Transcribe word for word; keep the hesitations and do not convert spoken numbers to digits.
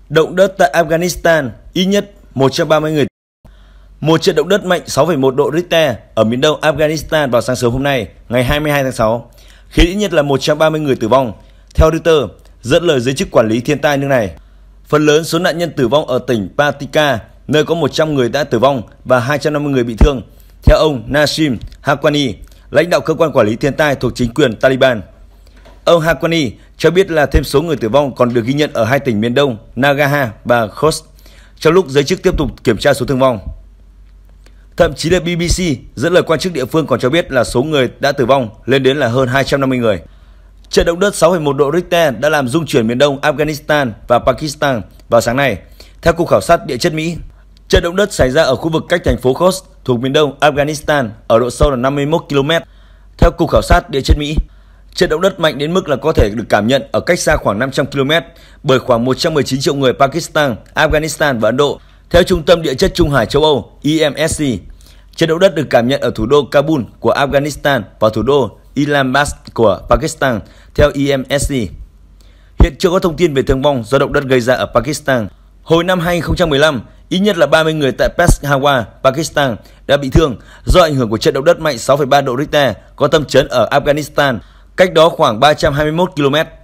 Động đất tại Afghanistan, ít nhất một trăm ba mươi người. Một trận động đất mạnh sáu phẩy một độ Richter ở miền đông Afghanistan vào sáng sớm hôm nay, ngày hai mươi hai tháng sáu, khiến ít nhất là một trăm ba mươi người tử vong, theo Reuters, dẫn lời giới chức quản lý thiên tai nước này. Phần lớn số nạn nhân tử vong ở tỉnh Paktika, nơi có một trăm người đã tử vong và hai trăm năm mươi người bị thương, theo ông Nasim Haqqani, lãnh đạo cơ quan quản lý thiên tai thuộc chính quyền Taliban. Ông Haqqani cho biết là thêm số người tử vong còn được ghi nhận ở hai tỉnh miền đông Nangarhar và Khost, trong lúc giới chức tiếp tục kiểm tra số thương vong. Thậm chí là bê bê xê dẫn lời quan chức địa phương còn cho biết là số người đã tử vong lên đến là hơn hai trăm năm mươi người. Trận động đất sáu phẩy một độ Richter đã làm rung chuyển miền đông Afghanistan và Pakistan vào sáng nay, theo Cục Khảo sát Địa chất Mỹ. Trận động đất xảy ra ở khu vực cách thành phố Khost thuộc miền đông Afghanistan ở độ sâu là năm mươi mốt ki lô mét, theo Cục Khảo sát Địa chất Mỹ. Trận động đất mạnh đến mức là có thể được cảm nhận ở cách xa khoảng năm trăm ki lô mét bởi khoảng một trăm mười chín triệu người Pakistan, Afghanistan và Ấn Độ, theo Trung tâm Địa chất Trung Hải châu Âu E M S C. Trận động đất được cảm nhận ở thủ đô Kabul của Afghanistan và thủ đô Islamabad của Pakistan, theo E M S C. Hiện chưa có thông tin về thương vong do động đất gây ra ở Pakistan. Hồi năm hai nghìn không trăm mười lăm, ít nhất là ba mươi người tại Peshawar, Pakistan đã bị thương do ảnh hưởng của trận động đất mạnh sáu phẩy ba độ Richter có tâm chấn ở Afghanistan, cách đó khoảng ba trăm hai mươi mốt ki lô mét.